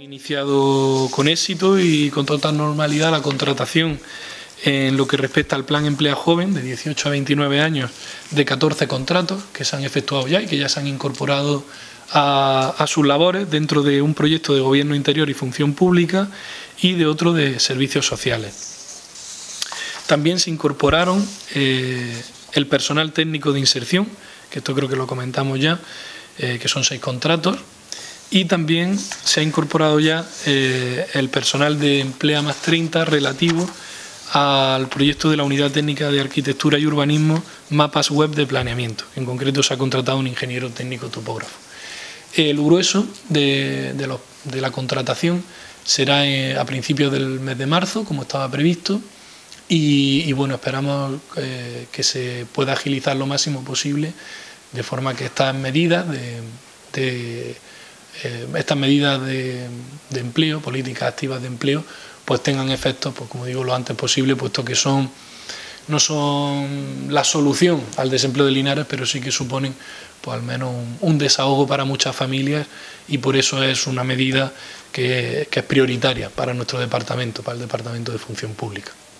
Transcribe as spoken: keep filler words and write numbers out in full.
Iniciado con éxito y con total normalidad la contratación en lo que respecta al Plan Emplea Joven de dieciocho a veintinueve años de catorce contratos que se han efectuado ya y que ya se han incorporado a, a sus labores dentro de un proyecto de Gobierno Interior y Función Pública y de otro de Servicios Sociales. También se incorporaron eh, el personal técnico de inserción, que esto creo que lo comentamos ya, eh, que son seis contratos. Y también se ha incorporado ya eh, el personal de Emplea más treinta relativo al proyecto de la Unidad Técnica de Arquitectura y Urbanismo Mapas Web de Planeamiento. En concreto se ha contratado un ingeniero técnico topógrafo. El grueso de, de, lo, de la contratación será eh, a principios del mes de marzo, como estaba previsto, y, y bueno, esperamos eh, que se pueda agilizar lo máximo posible, de forma que estas medidas de, de Eh, estas medidas de, de empleo, políticas activas de empleo, pues tengan efectos, pues como digo, lo antes posible, puesto que son no son la solución al desempleo de Linares, pero sí que suponen pues al menos un, un desahogo para muchas familias, y por eso es una medida que, que es prioritaria para nuestro departamento, para el Departamento de Función Pública.